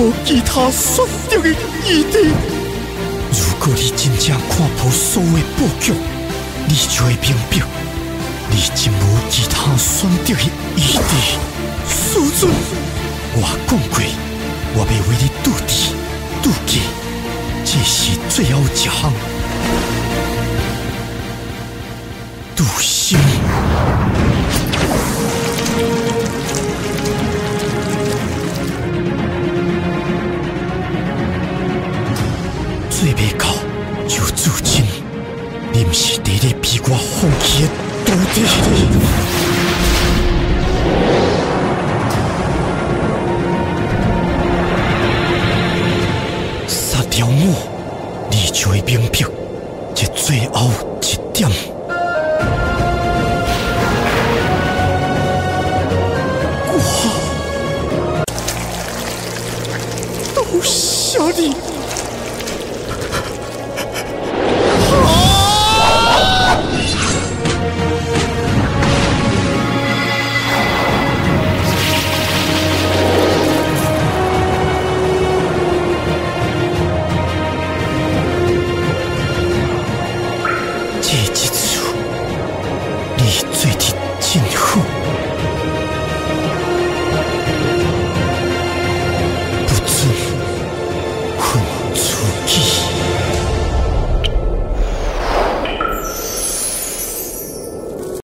无其他选择的余地。如果你真正看破所有的布局，你就会明白，你真无其他选择的余地。师尊，我讲过，我袂为你赌智赌计，这是最后一项。赌心。做袂到就注定，你毋是第一个逼我放弃的徒弟。杀掉我，你就会明白这最后一